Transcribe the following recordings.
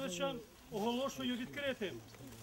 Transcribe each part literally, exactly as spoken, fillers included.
Степановича оголошую відкритим.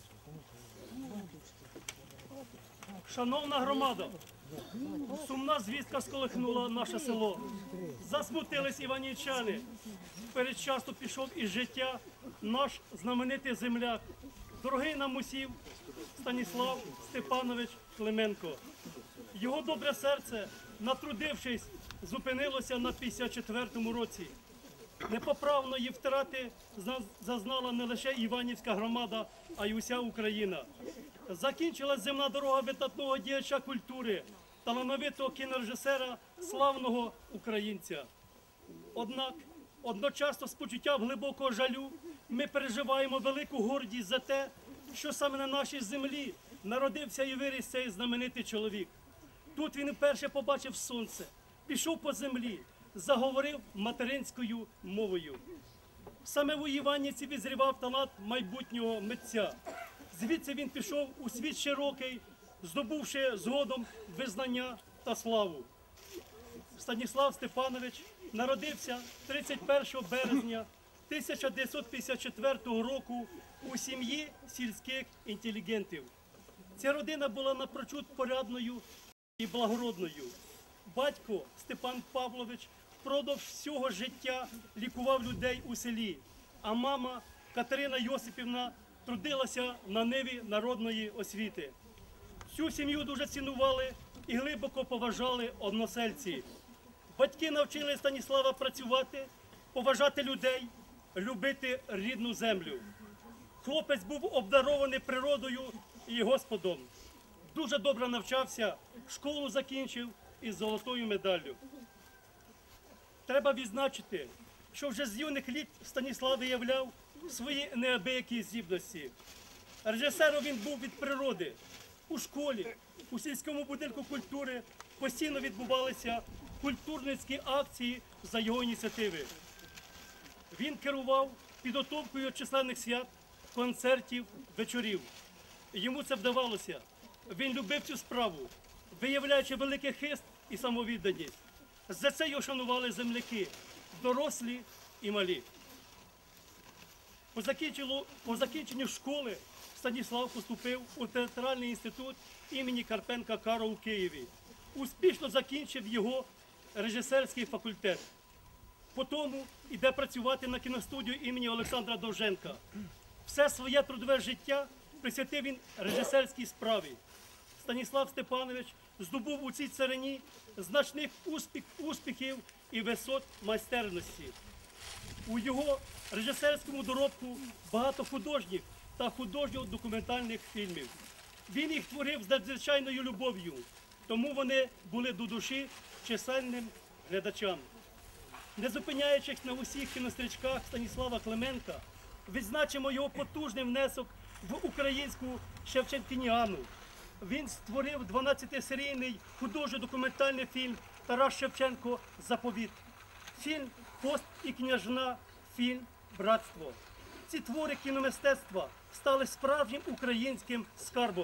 Шановна громада, сумна звістка сколихнула наше село. Засмутились іванівчани. Передчасно пішов із життя наш знаменитий земляк, дорогий нам усім Станіслав Степанович Клименко. Його добре серце, натрудившись, зупинилося на п'ятдесят четвертому році. Непоправної втрати зазнала не лише Іванівська громада, а й уся Україна. Закінчилась земна дорога видатного діяча культури, талановитого кінорежисера, славного українця. Однак, одночасно з почуттям глибокого жалю, ми переживаємо велику гордість за те, що саме на нашій землі народився і виріс цей знаменитий чоловік. Тут він вперше побачив сонце, пішов по землі, заговорив материнською мовою. Саме в Іванівці відзрівав талант майбутнього митця. Звідси він пішов у світ широкий, здобувши згодом визнання та славу. Станіслав Степанович народився тридцять першого березня тисяча дев'ятсот п'ятдесят четвертого року у сім'ї сільських інтелігентів. Ця родина була напрочуд порядною і благородною. Батько Степан Павлович впродовж всього життя лікував людей у селі, а мама Катерина Йосипівна трудилася на ниві народної освіти. Всю сім'ю дуже цінували і глибоко поважали односельці. Батьки навчили Станіслава працювати, поважати людей, любити рідну землю. Хлопець був обдарований природою і Господом. Дуже добре навчався, школу закінчив із золотою медаллю. Треба відзначити, що вже з юних літ Станіслав виявляв свої неабиякі здібності. Режисером він був від природи. У школі, у сільському будинку культури постійно відбувалися культурницькі акції за його ініціативи. Він керував підготовкою численних свят, концертів, вечорів. Йому це вдавалося. Він любив цю справу, виявляючи великий хист і самовідданість. За це його шанували земляки, дорослі і малі. По закінченню, по закінченню школи Станіслав поступив у театральний інститут імені Карпенка-Карого у Києві. Успішно закінчив його режисерський факультет. Потім йде працювати на кіностудію імені Олександра Довженка. Все своє трудове життя присвятив він режисерській справі. Станіслав Степанович здобув у цій царині значних успіх, успіхів і висот майстерності. У його режисерському доробку багато художніх та художньо-документальних фільмів. Він їх творив з надзвичайною любов'ю, тому вони були до душі чисельним глядачам. Не зупиняючись на усіх кінострічках Станіслава Клименка, відзначимо його потужний внесок в українську шевченкініану. Він створив дванадцятисерійний художньо-документальний фільм «Тарас Шевченко. Заповіт», фільм «Пост і княжна», фільм «Братство». Ці твори кіномистецтва стали справжнім українським скарбом.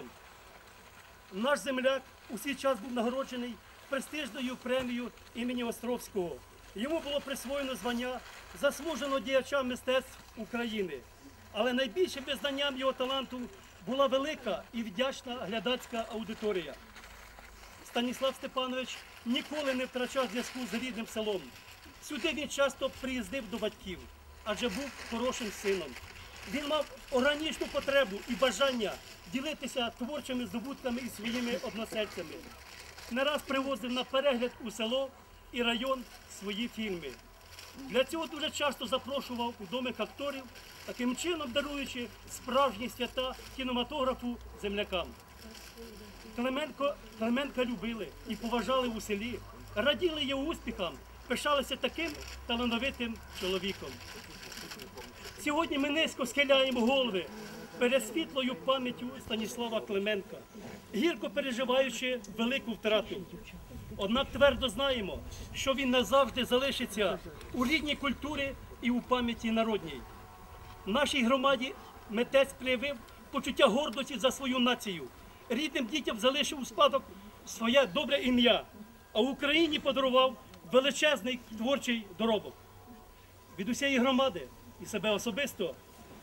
Наш земляк у свій час був нагороджений престижною премією імені Островського. Йому було присвоєно звання заслуженого діяча мистецтв України. Але найбільшим визнанням його таланту була велика і вдячна глядацька аудиторія. Станіслав Степанович ніколи не втрачав зв'язку з рідним селом. Сюди він часто приїздив до батьків, адже був хорошим сином. Він мав органічну потребу і бажання ділитися творчими здобутками із своїми односельцями. Не раз привозив на перегляд у село і район свої фільми. Для цього дуже часто запрошував відомих акторів, таким чином даруючи справжні свята кінематографу землякам. Клименко, Клименка любили і поважали у селі, раділи його успіхам, пишалися таким талановитим чоловіком. Сьогодні ми низько схиляємо голови перед світлою пам'яттю Станіслава Клименка, гірко переживаючи велику втрату. Однак твердо знаємо, що він назавжди залишиться у рідній культурі і у пам'яті народній. В нашій громаді митець проявив почуття гордості за свою націю. Рідним дітям залишив у спадок своє добре ім'я, а в Україні подарував величезний творчий доробок. Від усієї громади і себе особисто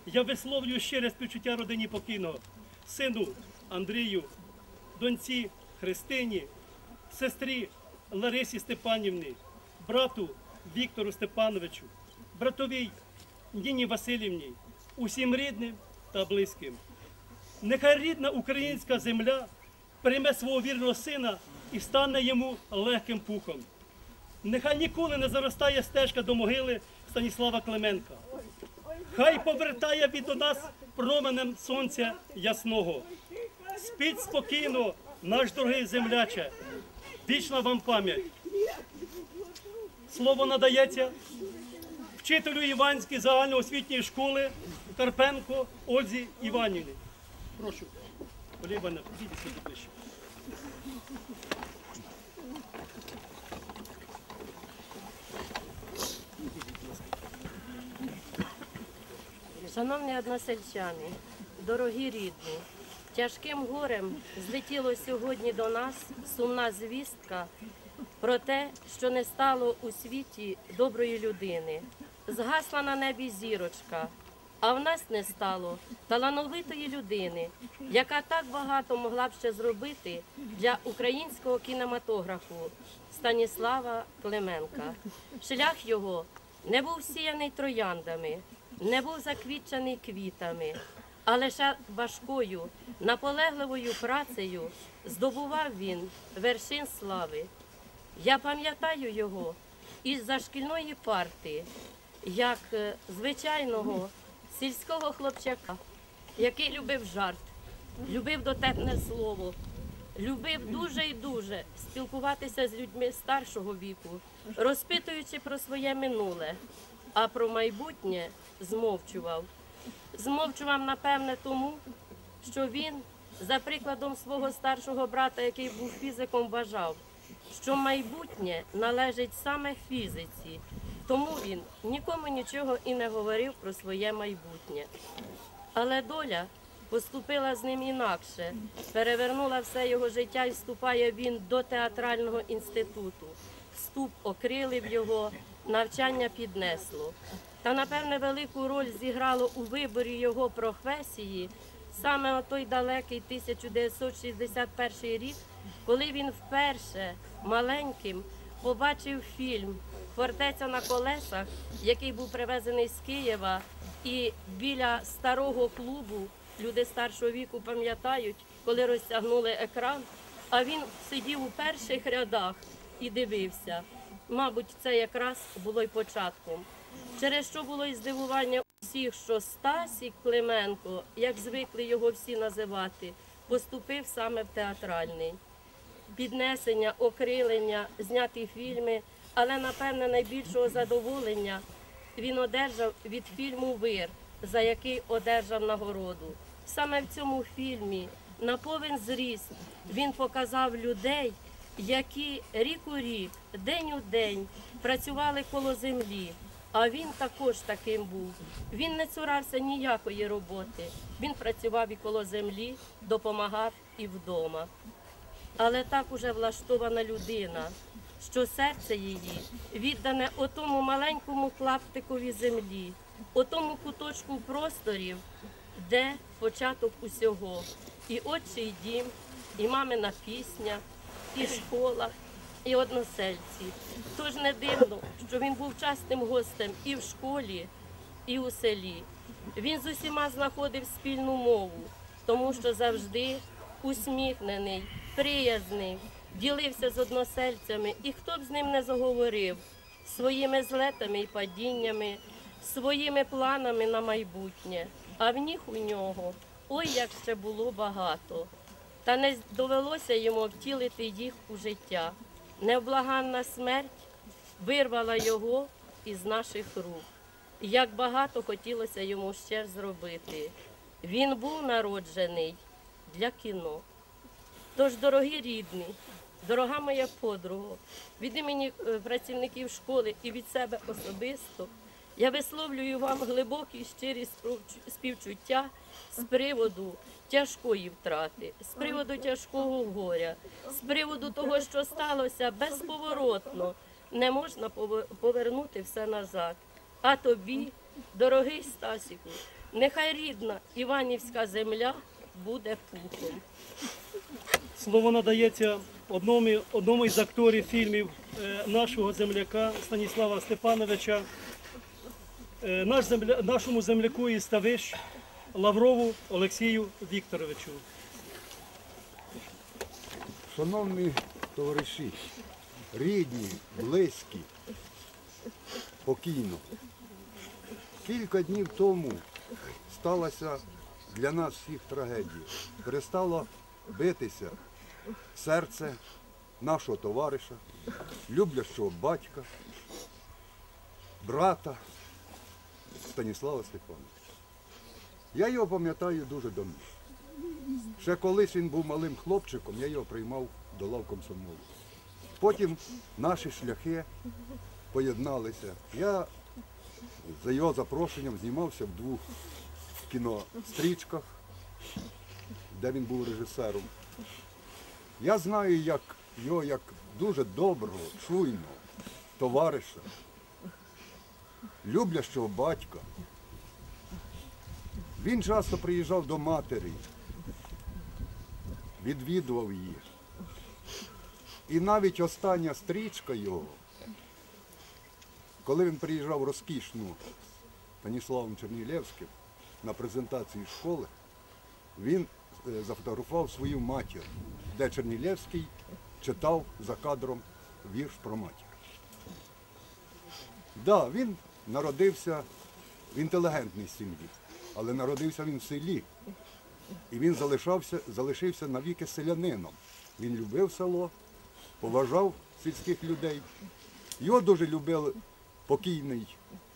Я висловлюю щире співчуття родині покійного, сину Андрію, доньці Христині, сестрі Ларисі Степанівні, брату Віктору Степановичу, братовій Ніні Васильівні, усім рідним та близьким. Нехай рідна українська земля прийме свого вірного сина і стане йому легким пухом. Нехай ніколи не заростає стежка до могили Станіслава Клименка. Хай повертає від до нас променем сонця ясного. Спіть спокійно, наш дорогий земляче, вічна вам пам'ять. Слово надається вчителю Іванської загальноосвітньої школи Карпенко Ользі Іванівні. Прошу, Олія Іванівна, підійдіть сюди ближче. Шановні односельчани, дорогі рідні, тяжким горем злетіло сьогодні до нас сумна звістка про те, що не стало у світі доброї людини. Згасла на небі зірочка, а в нас не стало талановитої людини, яка так багато могла б ще зробити для українського кінематографу – Станіслава Клименка. Шлях його не був сіяний трояндами, не був заквітчений квітами, а лише важкою, наполегливою працею здобував він вершин слави. Я пам'ятаю його із-за шкільної парти, як звичайного сільського хлопчака, який любив жарт, любив дотепне слово, любив дуже і дуже спілкуватися з людьми старшого віку, розпитуючи про своє минуле, а про майбутнє змовчував. Змовчував, напевне, тому, що він, за прикладом свого старшого брата, який був фізиком, вважав, що майбутнє належить саме фізиці. Тому він нікому нічого і не говорив про своє майбутнє. Але доля поступила з ним інакше, перевернула все його життя і вступає він до театрального інституту. Вступ окрилив його, навчання піднесло. Та, напевне, велику роль зіграло у виборі його професії саме той далекий тисяча дев'ятсот шістдесят перший рік, коли він вперше маленьким побачив фільм «Фортеця на колесах», який був привезений з Києва, і біля старого клубу, люди старшого віку пам'ятають, коли розтягнули екран, а він сидів у перших рядах і дивився. Мабуть, це якраз було й початком. Через що було й здивування усіх, що Стасік Клименко, як звикли його всі називати, поступив саме в театральний. Піднесення, окрилення, зняті фільми, але, напевне, найбільшого задоволення він одержав від фільму «Вир», за який одержав нагороду. Саме в цьому фільмі на повен зріст він показав людей, які рік у рік, день у день працювали коло землі. А він також таким був. Він не цурався ніякої роботи. Він працював і коло землі, допомагав і вдома. Але так уже влаштована людина, що серце її віддане отому маленькому клаптикові землі, отому куточку просторів, де початок усього. І отчий дім, і мамина пісня, і школа, і односельці. Тож не дивно, що він був частим гостем і в школі, і у селі. Він з усіма знаходив спільну мову, тому що завжди усміхнений, приязний, ділився з односельцями, і хто б з ним не заговорив своїми злетами і падіннями, своїми планами на майбутнє. А в них у нього, ой, як ще було багато. Та не довелося йому втілити їх у життя. Невблаганна смерть вирвала його із наших рук. Як багато хотілося йому ще зробити. Він був народжений для кіно. Тож, дорогі рідні, дорога моя подруга, від імені працівників школи і від себе особисто, я висловлюю вам глибокі і щирі співчуття з приводу тяжкої втрати, з приводу тяжкого горя, з приводу того, що сталося безповоротно, не можна повернути все назад. А тобі, дорогий Стасіку, Нехай рідна Іванівська земля буде пухом. Слово надається одному, одному із акторів фільмів е, нашого земляка Станіслава Степановича, е, наш земля, нашому земляку із Ставищ Лаврову Олексію Вікторовичу. Шановні товариші, рідні, близькі, покійно. Кілька днів тому сталася для нас всіх трагедія. Перестало битися серце нашого товариша, люблячого батька, брата Станіслава Степановича. Я його пам'ятаю дуже давно. Ще колись він був малим хлопчиком, я його приймав до лав комсомолу. Потім наші шляхи поєдналися. Я за його запрошенням знімався в двох кінострічках, де він був режисером. Я знаю як його як дуже доброго, чуйного товариша, люблячого батька. Він часто приїжджав до матері, відвідував її. І навіть остання стрічка його, коли він приїжджав розкішну Станіславом Чернігівським на презентацію школи, він зафотографував свою матір, де Чернігівський читав за кадром вірш про матір. Так, да, він народився в інтелігентній сім'ї, але народився він в селі. І він залишався, залишився навіки селянином. Він любив село, поважав сільських людей. Його дуже любив покійний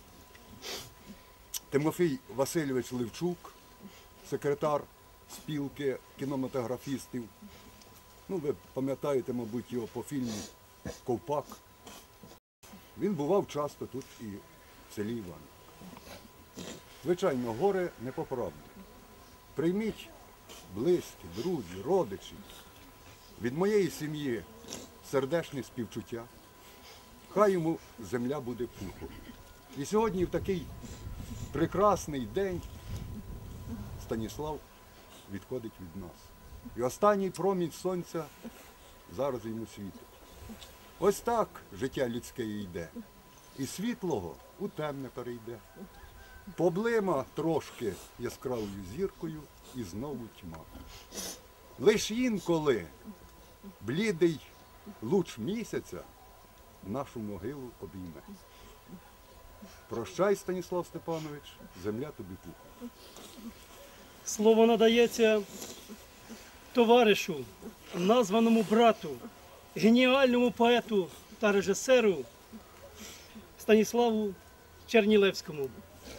Тимофій Васильович Левчук, секретар спілки кінематографістів. Ну, ви пам'ятаєте, мабуть, його по фільму «Ковпак». Він бував часто тут і в селі Іванівка. Звичайно, горе непоправне. Прийміть близькі, друзі, родичі від моєї сім'ї сердечне співчуття. Хай йому земля буде пухом. І сьогодні в такий прекрасний день Станіслав відходить від нас. І останній промінь сонця зараз йому світить. Ось так життя людське йде. І світлого у темне перейде. Поблима трошки яскравою зіркою і знову тьма. Лиш інколи блідий луч місяця нашу могилу обійме. Прощай, Станіслав Степанович, земля тобі пухом. Слово надається товаришу, названому брату, геніальному поету та режисеру Станіславу Чернілевському.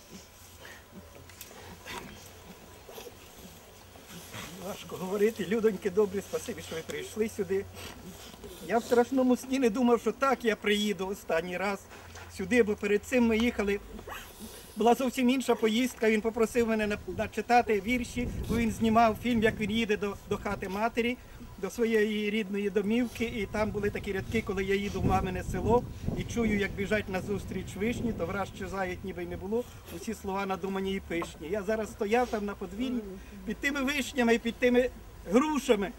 Важко говорити. Людоньки добрі, спасибі, що ви прийшли сюди. Я в страшному сні не думав, що так я приїду останній раз сюди, бо перед цим ми їхали. Була зовсім інша поїздка, він попросив мене начитати вірші, бо він знімав фільм, як він їде до, до хати матері, до своєї рідної домівки, і там були такі рядки, коли я їду в мамине село і чую, як біжать назустріч вишні, то враз щезають, ніби й не було, усі слова надумані і пишні. Я зараз стояв там на подвір'ї під тими вишнями і під тими грушами.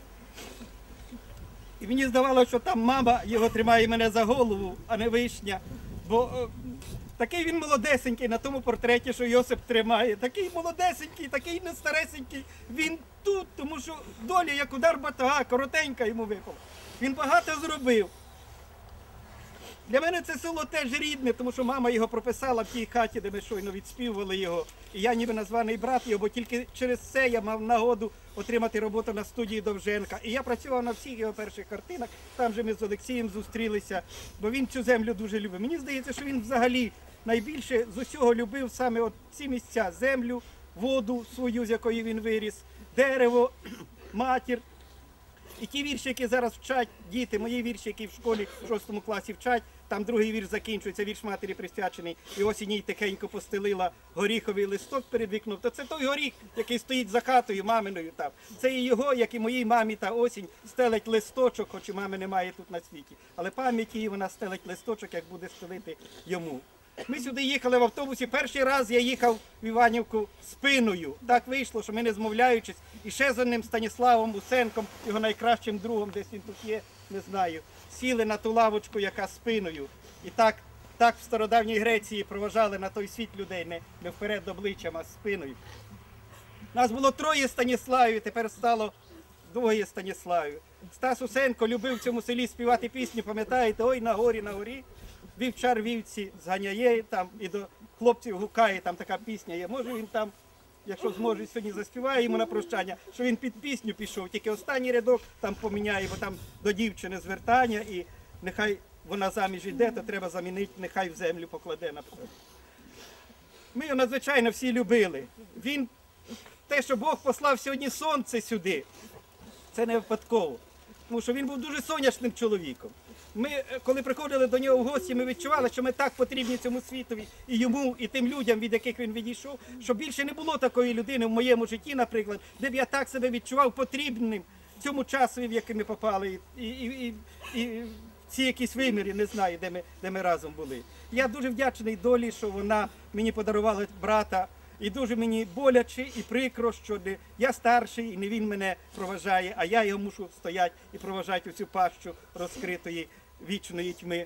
І мені здавалося, що там мама його тримає мене за голову, а не вишня. Бо е, такий він молодесенький на тому портреті, що Йосип тримає. Такий молодесенький, такий не старесенький. Він тут, тому що доля, як удар батога, коротенька йому випала. Він багато зробив. Для мене це село теж рідне, тому що мама його прописала в тій хаті, де ми щойно відспівували його. І я ніби названий брат його, бо тільки через це я мав нагоду отримати роботу на студії Довженка. І я працював на всіх його перших картинах, там же ми з Олексієм зустрілися, бо він цю землю дуже любив. Мені здається, що він взагалі найбільше з усього любив саме от ці місця, землю, воду свою, з якої він виріс, дерево, матір. І ті вірші, які зараз вчать діти, мої вірші, які в школі в шостому класі вчать, там другий вірш закінчується, вірш матері присвячений, і осінь їй тихенько постелила горіховий листок перед вікном, то це той горіх, який стоїть за хатою маминою там. Це і його, як і моїй мамі та осінь, стелить листочок, хоч і мами немає тут на світі. Але пам'ять її вона стелить листочок, як буде стелити йому. Ми сюди їхали в автобусі. Перший раз я їхав в Іванівку спиною. Так вийшло, що ми не змовляючись. І ще з одним Станіславом Усенком, його найкращим другом, десь він тут є, не знаю, сіли на ту лавочку, яка спиною. І так, так в стародавній Греції проважали на той світ людей, не, не вперед обличчям, а спиною. Нас було троє Станіславів, тепер стало двоє Станіславів. Стас Усенко любив в цьому селі співати пісню, пам'ятаєте, ой, на горі, на горі. Вівчар вівці зганяє, там і до хлопців гукає, там така пісня є. Може він там, якщо зможе, сьогодні заспіває йому на прощання, що він під пісню пішов, тільки останній рядок там поміняє, бо там до дівчини звертання, і нехай вона заміж йде, то треба замінити, нехай в землю покладе, наприклад. Ми його надзвичайно всі любили. Він, те, що Бог послав сьогодні сонце сюди, це не випадково, тому що він був дуже сонячним чоловіком. Ми, коли приходили до нього в гості, ми відчували, що ми так потрібні цьому світові і йому, і тим людям, від яких він відійшов, що більше не було такої людини в моєму житті, наприклад, де б я так себе відчував потрібним цьому часу, в який ми попали, і, і, і, і ці якісь виміри, не знаю, де ми, де ми разом були. Я дуже вдячний долі, що вона мені подарувала брата, і дуже мені боляче і прикро, що не я старший, і не він мене проважає, а я його мушу стояти і проважати у цю пащу розкритої вічної тьми.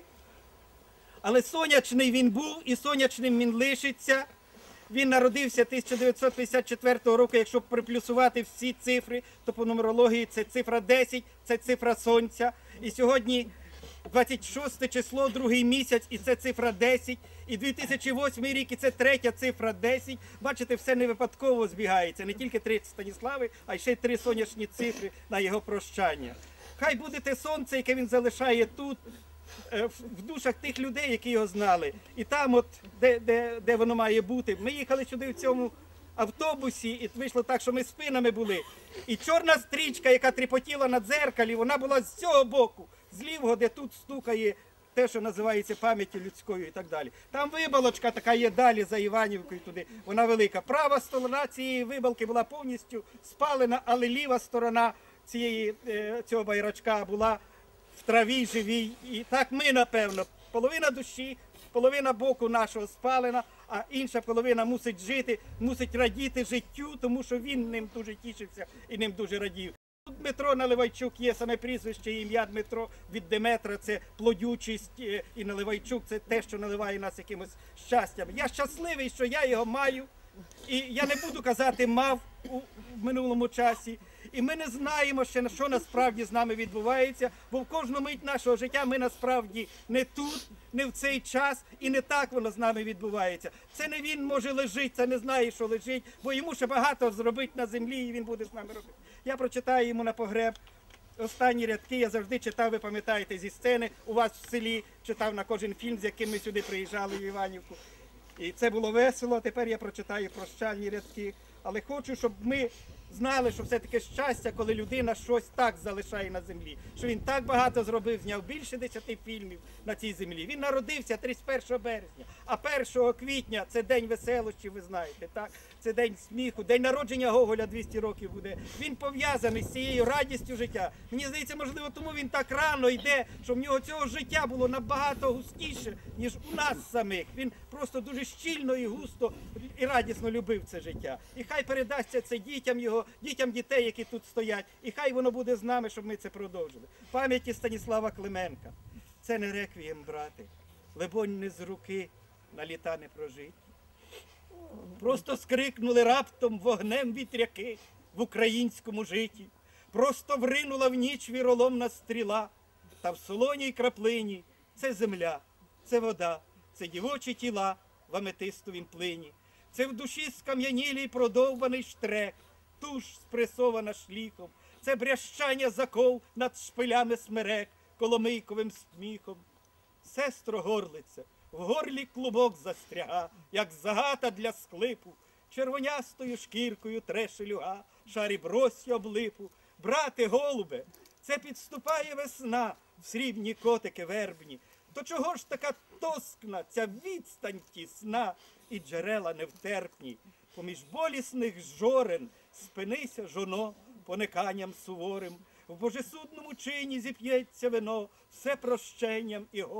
Але сонячний він був і сонячним він лишиться. Він народився тисяча дев'ятсот п'ятдесят четвертого року, якщо приплюсувати всі цифри, то по нумерології це цифра десять, це цифра сонця. І сьогодні двадцять шосте число, другий місяць, і це цифра десять. І дві тисячі восьмий рік, і це третя цифра десять. Бачите, все не випадково збігається. Не тільки три Станіслави, а й ще й три сонячні цифри на його прощання. Хай буде те сонце, яке він залишає тут, в душах тих людей, які його знали. І там, от, де, де, де воно має бути. Ми їхали сюди в цьому автобусі, і вийшло так, що ми спинами були. І чорна стрічка, яка тріпотіла на дзеркалі, вона була з цього боку, з лівого, де тут стукає те, що називається пам'яттю людською і так далі. Там вибалочка така є далі за Іванівкою туди, вона велика. Права сторона цієї вибалки була повністю спалена, але ліва сторона цієї, цього байрачка була в траві живій. І так ми, напевно, половина душі, половина боку нашого спалена, а інша половина мусить жити, мусить радіти життю, тому що він ним дуже тішився і ним дуже радів. Дмитро Наливайчук є саме прізвище і ім'я Дмитро від Деметра, це плодючість, і Наливайчук це те, що наливає нас якимось щастям. Я щасливий, що я його маю, і я не буду казати «мав» у минулому часі. І ми не знаємо ще, що насправді з нами відбувається, бо в кожну мить нашого життя ми насправді не тут, не в цей час, і не так воно з нами відбувається. Це не він може лежить, це не знає, що лежить, бо йому ще багато зробити на землі, і він буде з нами робити. Я прочитаю йому на погреб останні рядки, я завжди читав, ви пам'ятаєте, зі сцени, у вас в селі, читав на кожен фільм, з яким ми сюди приїжджали в Іванівку. І це було весело, тепер я прочитаю прощальні рядки. Але хочу, щоб ми знали, що все таке щастя, коли людина щось так залишає на землі. Що він так багато зробив, зняв більше десяти фільмів на цій землі. Він народився тридцять першого березня, а першого квітня – це день веселощі, ви знаєте, так? Це день сміху, день народження Гоголя двісті років буде. Він пов'язаний з цією радістю життя. Мені здається, можливо, тому він так рано йде, що в нього цього життя було набагато густіше, ніж у нас самих. Він просто дуже щільно і густо і радісно любив це життя. І хай передасться це дітям його, дітям дітей, які тут стоять. І хай воно буде з нами, щоб ми це продовжили. Пам'яті Станіслава Клименка. Це не реквієм, брате. Лебонь, не з руки на літа не прожить. Просто скрикнули раптом вогнем вітряки в українському житті. Просто вринула в ніч віроломна стріла. Та в солоній краплині це земля, це вода, це дівочі тіла в аметистовім плині. Це в душі скам'янілій продовбаний штрек, туш спресована шліхом. Це брящання заков над шпилями смерек, коломийковим сміхом. Сестро горлице, в горлі клубок застряга, як загата для склипу, червонястою шкіркою тре шелюга, шарі брось облипу. Брате голубе, це підступає весна, в срібні котики вербні. То чого ж така тоскна ця відстань тісна і джерела невтерпні? Поміж болісних жорен спинися, жоно, пониканням суворим. В божесудному чині зіп'ється вино, все прощенням і горем.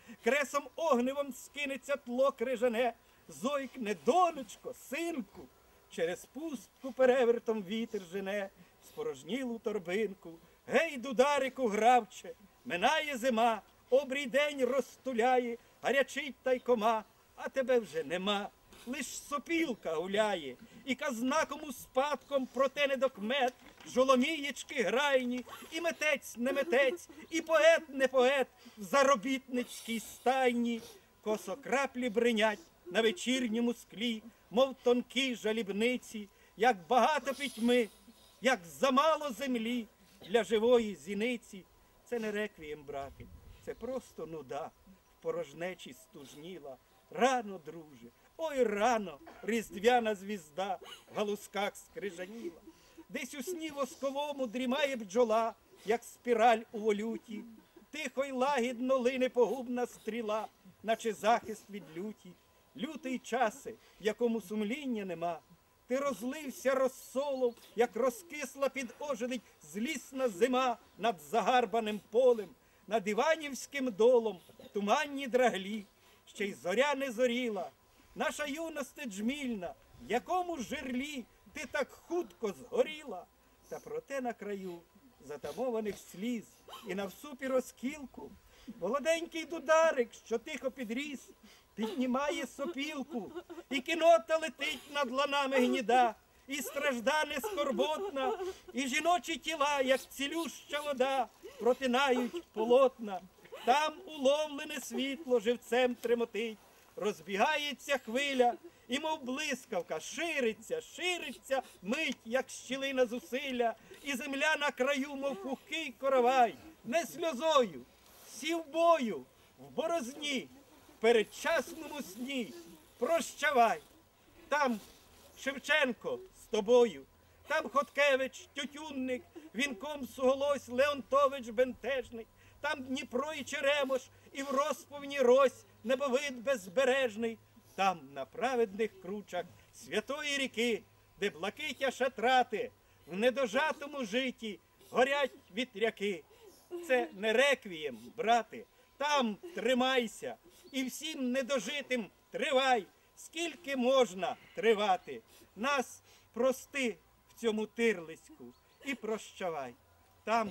кресом огневом скинеться тло крижане, зойкне, донечко, синку, через пустку перевертом вітер жене, спорожнілу торбинку, гей, дударику гравче, минає зима, обрій день розтуляє, гарячить та й кома, а тебе вже нема. Лиш сопілка гуляє, і казна кому спадком, проте не докмет, жоломієчки грайні, і метець не метець, і поет не поет в заробітницькій стайні. Косо краплі бринять на вечірньому склі, мов тонкі жалібниці, як багато пітьми, як замало землі для живої зіниці. Це не реквієм, брати, це просто нуда в порожнечі стужніла. Рано, друже, ой, рано, різдвяна звізда в галузках скрижаніла. Десь у сні восковому дрімає бджола, як спіраль у волюті. Тихо й лагідно лине погубна стріла, наче захист від люті. Лютий часи, в якому сумління нема. Ти розлився розсолов, як розкисла під ожеледь злісна зима над загарбаним полем, над Іванівським долом, туманні драглі. Ще й зоря не зоріла, наша юносте джмільна, в якому жирлі ти так хутко згоріла. Та проте на краю затамованих сліз і на всупі розкілку молоденький дударик, що тихо підріс, піднімає сопілку, і кінота летить над ланами гніда, і страждане скорботна, і жіночі тіла, як цілюща вода, протинають полотна. Там уловлене світло живцем тремотить, розбігається хвиля, і мов блискавка шириться, шириться мить, як щілина зусилля, і земля на краю, мов пухкий коровай, не сльозою, сів бою, в борозні, в передчасному сні. Прощавай, там Шевченко з тобою, там Хоткевич, Тютюнник, вінком суголось Леонтович бентежний, там Дніпро і Черемош, і в розповні рось небовид безбережний, там на праведних кручах святої ріки, де блакиття шатрати, в недожатому житті горять вітряки. Це не реквієм, брати, там тримайся, і всім недожитим тривай, скільки можна тривати. Нас прости в цьому тирлиську і прощавай. Там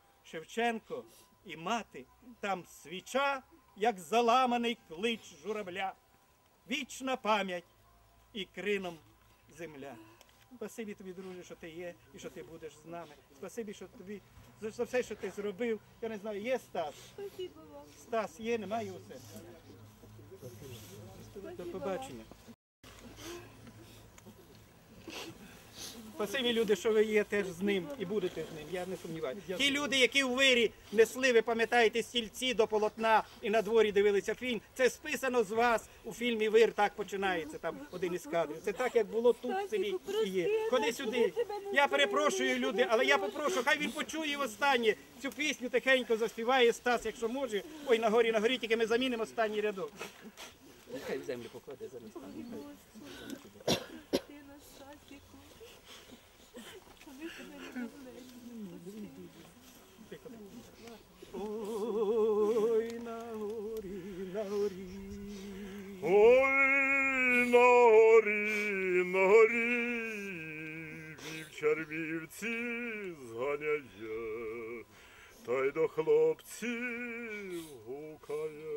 Шевченко і мати, там свіча, як заламаний клич журавля. Вічна пам'ять і крином земля. Спасибі тобі, друже, що ти є і що ти будеш з нами. Спасибі, що тобі за все, що ти зробив. Я не знаю, є Стас? Стас є, немає усе. До побачення. Спасибі, люди, що ви є теж з ним і будете з ним, я не сумніваюся. Ті люди, які в вирі несли, ви пам'ятаєте, стільці до полотна і на дворі дивилися фільм, це списано з вас у фільмі «Вир», так починається, там один із кадрів. Це так, як було тут в селі і є. Ходи сюди. Я перепрошую, люди, але я попрошу, хай він почує востаннє цю пісню, тихенько заспіває Стас, якщо може. Ой, на горі, на горі, тільки ми замінимо останній рядок. Нехай в землю покладе замість там. Ой, на горі, на горі. Ой, на горі, на горі, вівчар вівці зганяє, та й до хлопців гукає.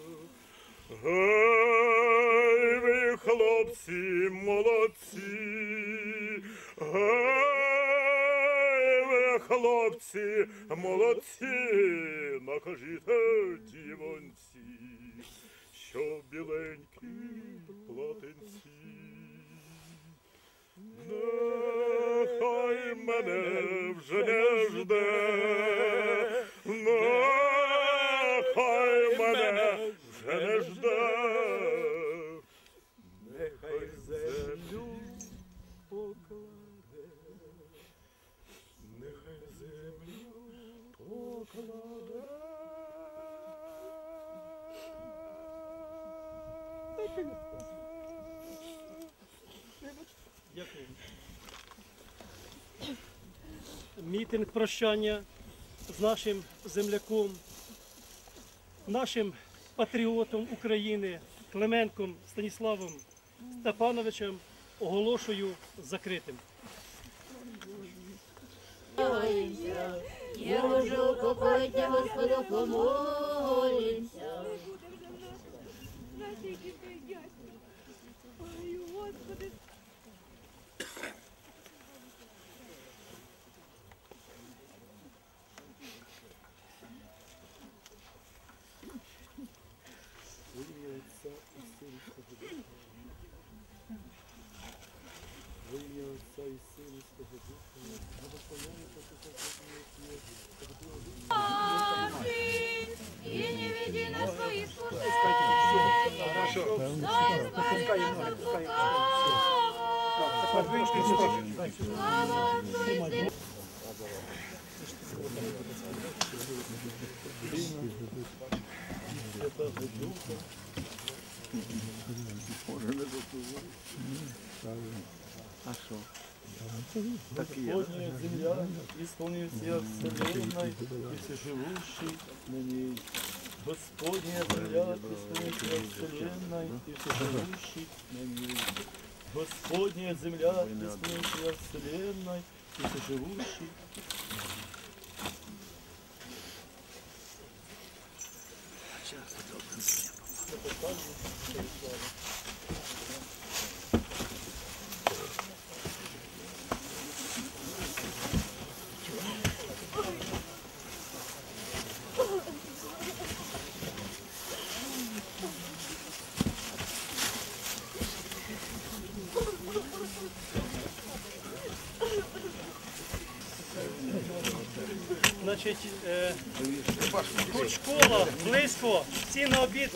Гей, ви, хлопці, молодці, гей, ви, хлопці, молодці, накажіть дівонці, що біленькі платинці. Нехай мене вже не жде, нехай мене вже не жде, Нехай в землю покладе, нехай землю покладе. Дякую. Мітинг прощання з нашим земляком, нашим патріотом України Клименком Станіславом Степановичем оголошую закритим. Я можу покоїть, Господу помолимся. И не веди на свои Господня земля, исполнив себя вселенной, и всеживущий на ней. Господня земля, исполнив себя вселенной, и всеживущий на ней. Господня земля, исполнив себя вселенной, и всеживущий. Значить, е, тут школа, близько, всі на обід.